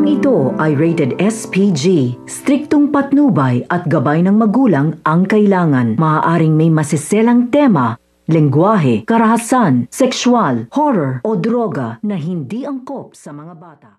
Programang ito ay rated SPG. Striktong patnubay at gabay ng magulang ang kailangan. Maaaring may masiselang tema, lengguwahe, karahasan, sexual, horror o droga na hindi angkop sa mga bata.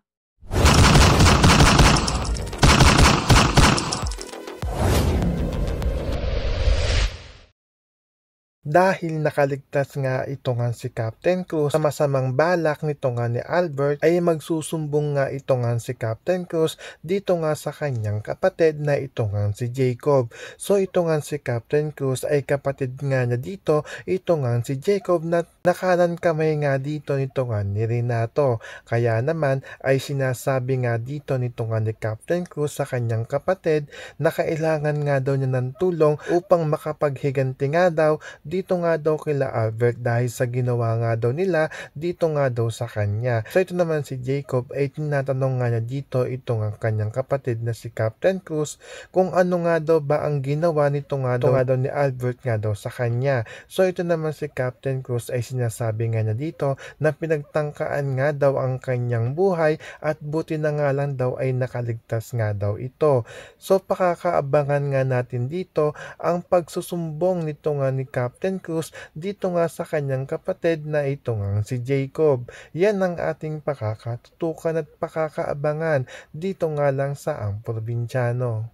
Dahil nakaligtas nga ito nga si Captain Cruz sa masamang balak nito nga ni Albert, ay magsusumbong nga ito nga si Captain Cruz dito nga sa kanyang kapatid na ito nga si Jacob. So ito nga si Captain Cruz ay kapatid nga niya dito, ito nga si Jacob na nakanan kamay nga dito nito nga ni Renato. Kaya naman ay sinasabi nga dito nito nga ni Captain Cruz sa kanyang kapatid na kailangan nga daw niya ng tulong upang makapaghiganti nga daw dito nga daw kila Albert dahil sa ginawa nga daw nila dito nga daw sa kanya. So ito naman si Jacob ay tinatanong nga niya dito itong ang kanyang kapatid na si Captain Cruz kung ano nga daw ba ang ginawa nito nga daw ni Albert nga daw sa kanya. So ito naman si Captain Cruz ay sinasabi nga niya dito na pinagtangkaan nga daw ang kanyang buhay at buti na nga lang daw ay nakaligtas nga daw ito. So pakakaabangan nga natin dito ang pagsusumbong nito nga ni Captain Cruz dito nga sa kanyang kapatid na ito nga si Jacob. Yan ang ating pakakatutukan at pakakaabangan dito nga lang sa Ang Probinsyano.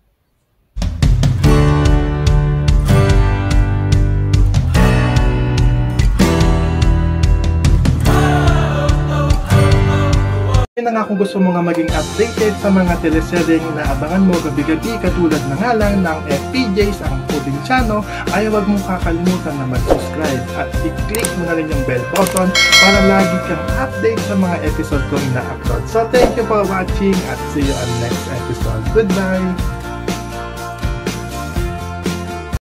Yun na nga kung gusto mo nga maging updated sa mga teleseryeng na abangan mo gabi-gabi katulad na nga lang ng FPJs Ang Probinsyano, ay huwag mong kakalimutan na mag-subscribe at i-click mo na rin yung bell button para lagi kang update sa mga episode kong na-upload. So thank you for watching at see you on next episode. Goodbye!